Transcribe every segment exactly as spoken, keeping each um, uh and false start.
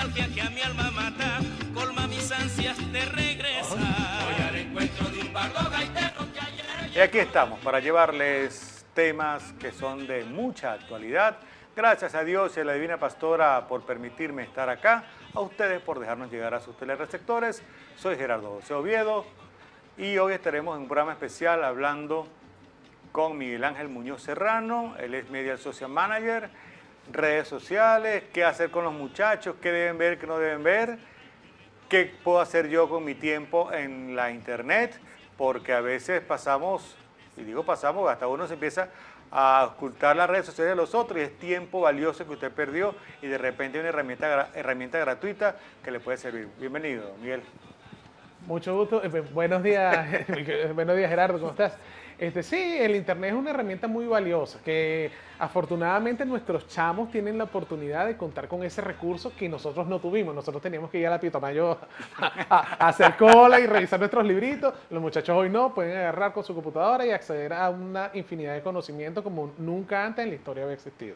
nostalgia que a mi alma mata, colma mis ansias de regresar. Voy al encuentro de un bardo gaitero que ayer... Y aquí estamos para llevarles temas que son de mucha actualidad. Gracias a Dios y a la Divina Pastora por permitirme estar acá, a ustedes por dejarnos llegar a sus telereceptores. Soy Gerardo José Oviedo y hoy estaremos en un programa especial hablando con Miguel Ángel Muñoz Serrano. Él es Media Social Manager, redes sociales, qué hacer con los muchachos, qué deben ver, qué no deben ver, qué puedo hacer yo con mi tiempo en la internet, porque a veces pasamos, y digo pasamos, hasta uno se empieza a ocultar las redes sociales de los otros y es tiempo valioso que usted perdió y de repente hay una herramienta, herramienta gratuita que le puede servir. Bienvenido, Miguel. Mucho gusto. Eh, buenos días, buenos días Gerardo, ¿cómo estás? Este, sí, el internet es una herramienta muy valiosa que afortunadamente nuestros chamos tienen la oportunidad de contar con ese recurso que nosotros no tuvimos. Nosotros teníamos que ir a la Pitomayo a, a, a hacer cola y revisar nuestros libritos. Los muchachos hoy no, pueden agarrar con su computadora y acceder a una infinidad de conocimientos como nunca antes en la historia había existido.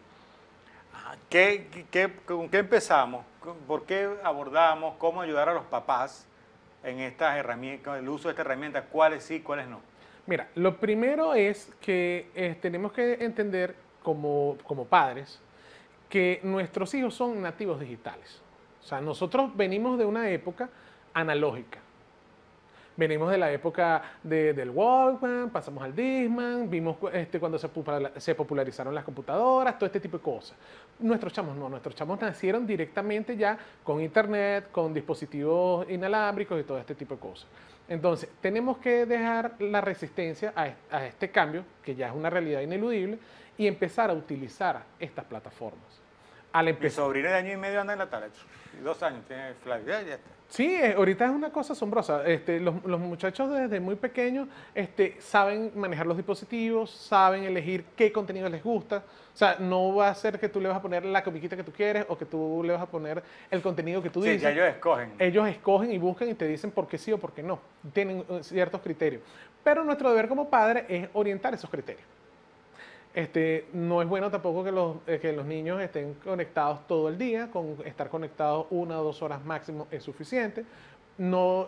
¿Qué, qué, ¿Con qué empezamos? ¿Por qué abordamos cómo ayudar a los papás en estas herramientas, el uso de estas herramientas? ¿Cuáles sí, cuáles no? Mira, lo primero es que eh, tenemos que entender como, como padres que nuestros hijos son nativos digitales. O sea, nosotros venimos de una época analógica. Venimos de la época de, del Walkman, pasamos al Discman, vimos este, cuando se, se popularizaron las computadoras, todo este tipo de cosas. Nuestros chamos no, nuestros chamos nacieron directamente ya con internet, con dispositivos inalámbricos y todo este tipo de cosas. Entonces, tenemos que dejar la resistencia a, a este cambio, que ya es una realidad ineludible, y empezar a utilizar estas plataformas. Al Mi sobrina de año y medio anda en la tablet, dos años tiene Flavio, ya, ya está. Sí, ahorita es una cosa asombrosa. Este, los, los muchachos desde muy pequeños este, saben manejar los dispositivos, saben elegir qué contenido les gusta. O sea, no va a ser que tú le vas a poner la comiquita que tú quieres o que tú le vas a poner el contenido que tú sí, dices. Sí, ellos escogen. Ellos escogen y buscan y te dicen por qué sí o por qué no. Tienen ciertos criterios. Pero nuestro deber como padre es orientar esos criterios. Este, no es bueno tampoco que los, eh, que los niños estén conectados todo el día, con estar conectados una o dos horas máximo es suficiente. No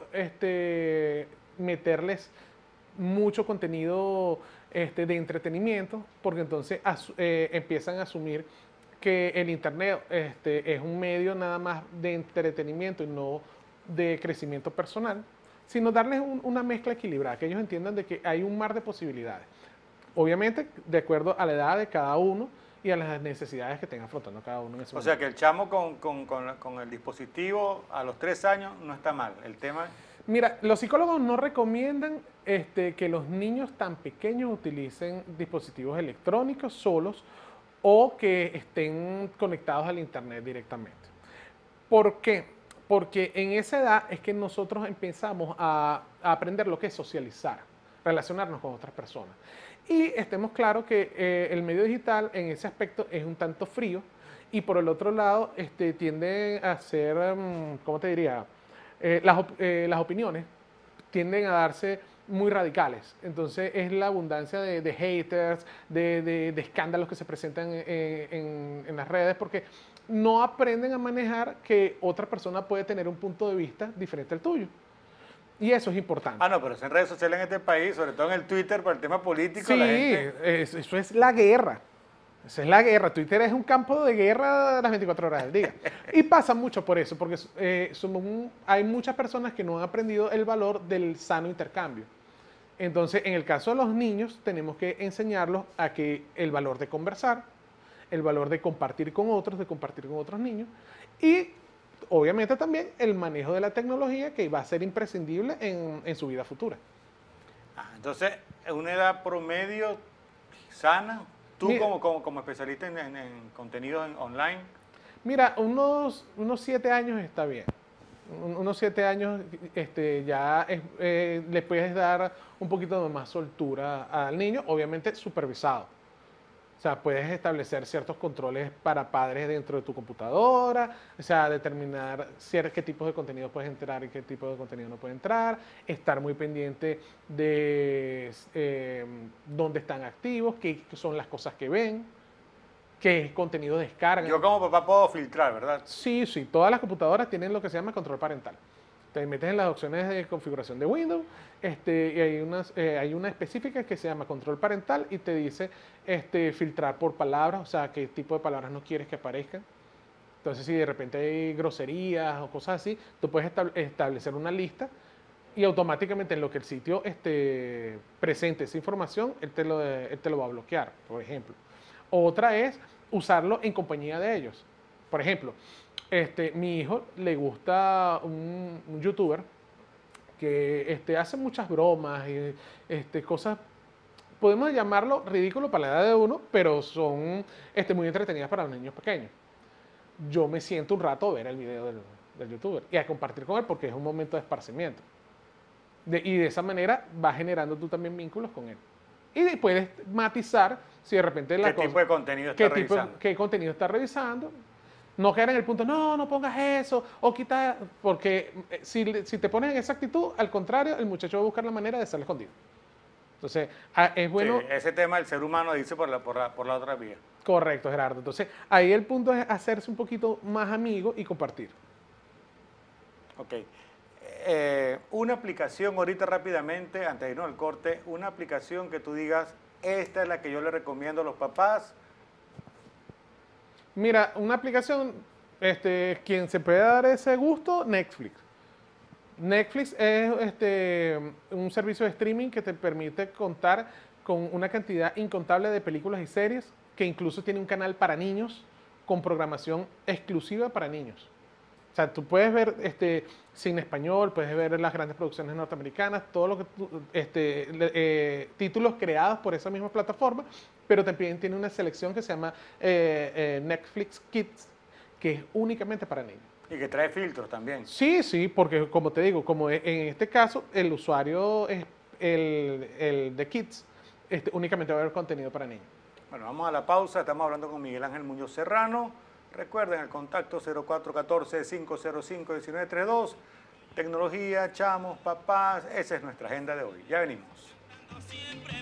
este, meterles mucho contenido este, de entretenimiento, porque entonces as, eh, empiezan a asumir que el internet este, es un medio nada más de entretenimiento y no de crecimiento personal, sino darles un, una mezcla equilibrada, que ellos entiendan de que hay un mar de posibilidades. Obviamente, de acuerdo a la edad de cada uno y a las necesidades que tenga afrontando cada uno en ese O momento. sea, que el chamo con, con, con, con el dispositivo a los tres años no está mal. El tema... Mira, los psicólogos no recomiendan este, que los niños tan pequeños utilicen dispositivos electrónicos solos o que estén conectados al internet directamente. ¿Por qué? Porque en esa edad es que nosotros empezamos a, a aprender lo que es socializar, relacionarnos con otras personas. Y estemos claros que eh, el medio digital en ese aspecto es un tanto frío y por el otro lado este, tiende a ser, um, ¿cómo te diría? Eh, las, op eh, las opiniones tienden a darse muy radicales. Entonces es la abundancia de, de haters, de, de, de escándalos que se presentan en, en, en las redes porque no aprenden a manejar que otra persona puede tener un punto de vista diferente al tuyo. Y eso es importante. Ah, no, pero eso en redes sociales en este país, sobre todo en el Twitter, por el tema político, sí, la gente... eso, eso es la guerra. Eso es la guerra. Twitter es un campo de guerra las veinticuatro horas del día. Y pasa mucho por eso, porque eh, somos un, hay muchas personas que no han aprendido el valor del sano intercambio. Entonces, en el caso de los niños, tenemos que enseñarlos a que el valor de conversar, el valor de compartir con otros, de compartir con otros niños, y obviamente también el manejo de la tecnología que va a ser imprescindible en, en su vida futura. Ah, entonces, es una edad promedio sana. Tú Mira, como, como, como especialista en, en, en contenido en online. Mira, unos, unos siete años está bien. Unos siete años este, ya es, eh, le puedes dar un poquito de más soltura al niño, obviamente supervisado. O sea, puedes establecer ciertos controles para padres dentro de tu computadora, o sea, determinar ciertos, qué tipos de contenido puedes entrar y qué tipo de contenido no puede entrar, estar muy pendiente de eh, dónde están activos, qué son las cosas que ven. qué contenido descargan. Yo como papá puedo filtrar, ¿verdad? Sí, sí, todas las computadoras tienen lo que se llama control parental. Te metes en las opciones de configuración de Windows este, y hay, unas, eh, hay una específica que se llama control parental y te dice este, filtrar por palabras, o sea, qué tipo de palabras no quieres que aparezcan. Entonces, si de repente hay groserías o cosas así, tú puedes establecer una lista y automáticamente en lo que el sitio este, presente esa información, él te, lo, él te lo va a bloquear, por ejemplo. Otra es usarlo en compañía de ellos. Por ejemplo, este, mi hijo le gusta un, un youtuber que este, hace muchas bromas y este, cosas, podemos llamarlo ridículo para la edad de uno, pero son este, muy entretenidas para los niños pequeños. Yo me siento un rato a ver el video del, del youtuber y a compartir con él porque es un momento de esparcimiento. De, y de esa manera vas generando tú también vínculos con él. Y puedes matizar si de repente la ¿Qué cosa, tipo de contenido está qué revisando? Tipo, qué contenido está revisando. No caer en el punto, no, no pongas eso, o quita, porque si, si te pones en esa actitud, al contrario, el muchacho va a buscar la manera de estar escondido. Entonces, es bueno... Sí, ese tema del ser humano dice por la, por la, por la otra vía. Correcto, Gerardo. Entonces, ahí el punto es hacerse un poquito más amigo y compartir. Ok. Eh, una aplicación, ahorita rápidamente, antes de irnos al corte, una aplicación que tú digas, esta es la que yo le recomiendo a los papás. Mira, una aplicación, este, quien se puede dar ese gusto, Netflix. Netflix es este, un servicio de streaming que te permite contar con una cantidad incontable de películas y series, que incluso tiene un canal para niños con programación exclusiva para niños. O sea, tú puedes ver este, cine español, puedes ver las grandes producciones norteamericanas, todo lo que tú, este, eh, títulos creados por esa misma plataforma, pero también tiene una selección que se llama eh, eh, Netflix Kids, que es únicamente para niños. Y que trae filtros también. Sí, sí, porque como te digo, como en este caso el usuario es el, el de Kids, este, únicamente va a haber contenido para niños. Bueno, vamos a la pausa, estamos hablando con Miguel Ángel Muñoz Serrano. Recuerden el contacto cero cuatro uno cuatro, cinco cero cinco, uno nueve tres dos. Tecnología, chamos, papás, esa es nuestra agenda de hoy. Ya venimos. Siempre